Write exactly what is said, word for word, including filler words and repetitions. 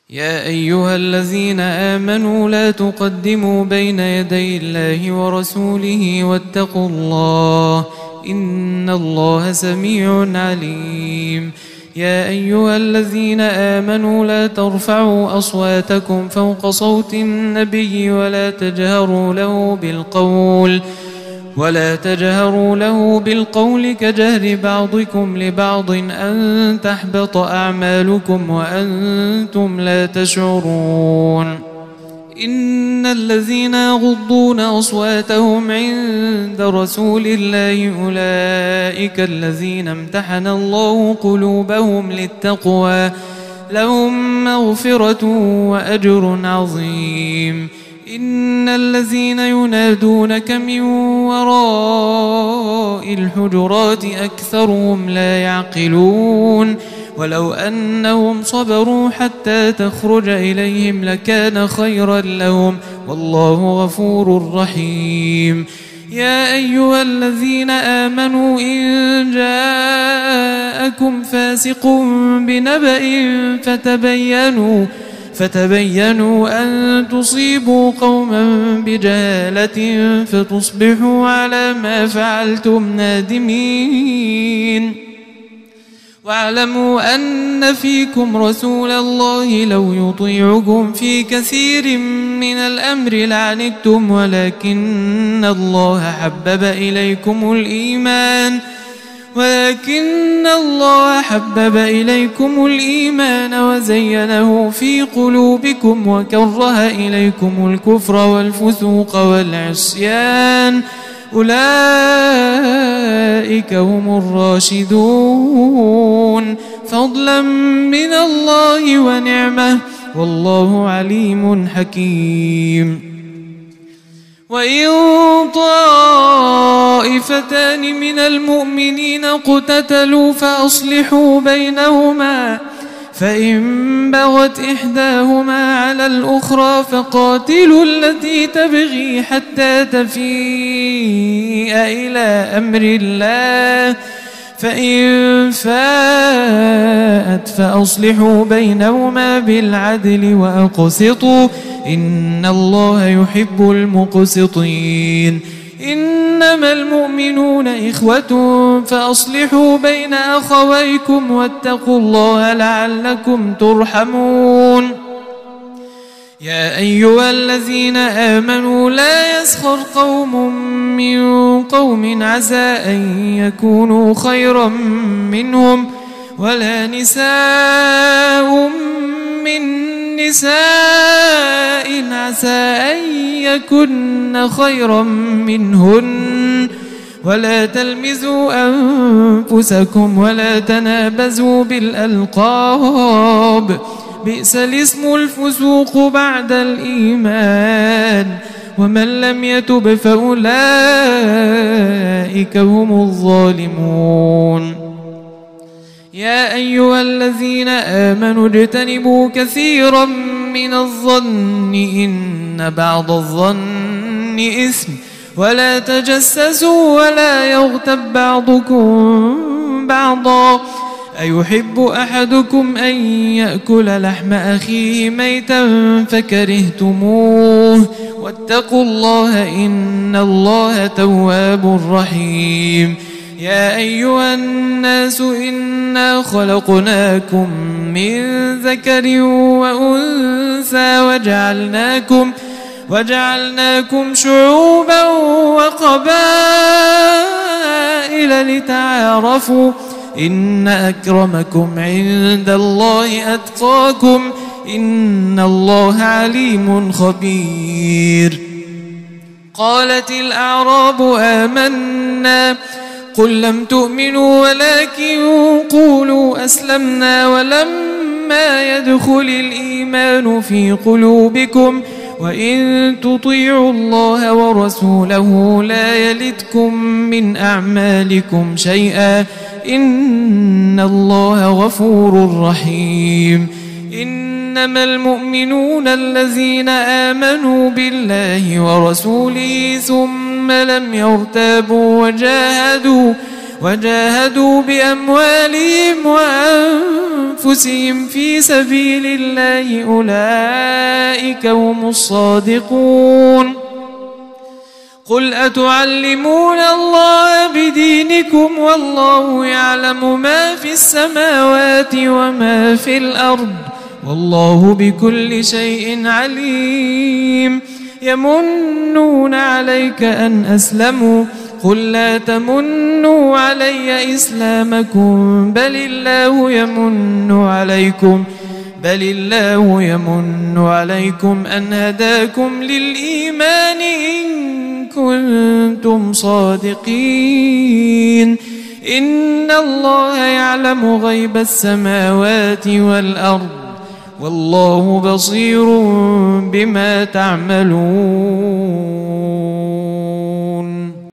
يا أيها الذين آمنوا لا تقدموا بين يدي الله ورسوله واتقوا الله إن الله سميع عليم. يا أيها الذين آمنوا لا ترفعوا أصواتكم فوق صوت النبي ولا تجهروا له بالقول ولا تجهروا له بالقول كجهر بعضكم لبعض أن تحبط أعمالكم وأنتم لا تشعرون. إن الذين يغضون أصواتهم عند رسول الله أولئك الذين امتحن الله قلوبهم للتقوى لهم مغفرة وأجر عظيم. إن الذين ينادونك من وراء الحجرات أكثرهم لا يعقلون ولو أنهم صبروا حتى تخرج إليهم لكان خيرا لهم والله غفور رحيم. يا أيها الذين آمنوا إن جاءكم فاسق بنبأ فتبينوا فتبينوا أن تصيبوا قوما بجهالة فتصبحوا على ما فعلتم نادمين. واعلموا أن فيكم رسول الله لو يطيعكم في كثير من الأمر لعنتم ولكن الله حبب إليكم الإيمان ولكن الله حبب إليكم الإيمان وزينه في قلوبكم وكره إليكم الكفر والفسوق والعصيان أولئك هم الراشدون فضلا من الله ونعمة والله عليم حكيم. وإن طائفتان من المؤمنين اقتتلوا فأصلحوا بينهما فإن بغت إحداهما على الأخرى فقاتلوا التي تبغي حتى تفيء إلى أمر الله فإن فاءت فأصلحوا بينهما بالعدل وأقسطوا إن الله يحب المقسطين. إنما المؤمنون إخوة فأصلحوا بين أخويكم واتقوا الله لعلكم ترحمون. يا أيها الذين آمنوا لا يسخر قوم من قوم عسى أن يكونوا خيرا منهم ولا نساء من نساء عسى أن يكن خيرا منهن ولا تلمزوا أنفسكم ولا تنابزوا بالألقاب بئس الاسم الفسوق بعد الإيمان ومن لم يتب فأولئك هم الظالمون. يا أيها الذين آمنوا اجتنبوا كثيرا من الظن إن بعض الظن إثم ولا تجسسوا ولا يغتب بعضكم بعضا أيحب أحدكم أن يأكل لحم أخيه ميتا فكرهتموه واتقوا الله إن الله تواب رحيم. يا أيها الناس إنا خلقناكم من ذكر وأنثى وجعلناكم وجعلناكم شعوبا وقبائل لتعارفوا إن أكرمكم عند الله أتقاكم إن الله عليم خبير. قالت الأعراب آمنا قل لم تؤمنوا ولكن قولوا أسلمنا ولما يدخل الإيمان في قلوبكم وإن تطيعوا الله ورسوله لا يلتكم من أعمالكم شيئا إن الله غفور رحيم. إنما المؤمنون الذين آمنوا بالله ورسوله ثم لم يرتابوا وجاهدوا وجاهدوا بأموالهم أنفسهم في سبيل الله أولئك هم الصادقون. قل أتعلمون الله بدينكم والله يعلم ما في السماوات وما في الأرض والله بكل شيء عليم. يمنون عليك أن أسلموا قل لا تمنوا علي إسلامكم بل الله يمن عليكم بل الله يمن عليكم أن هداكم للإيمان إن كنتم صادقين. إن الله يعلم غيب السماوات والأرض والله بصير بما تعملون.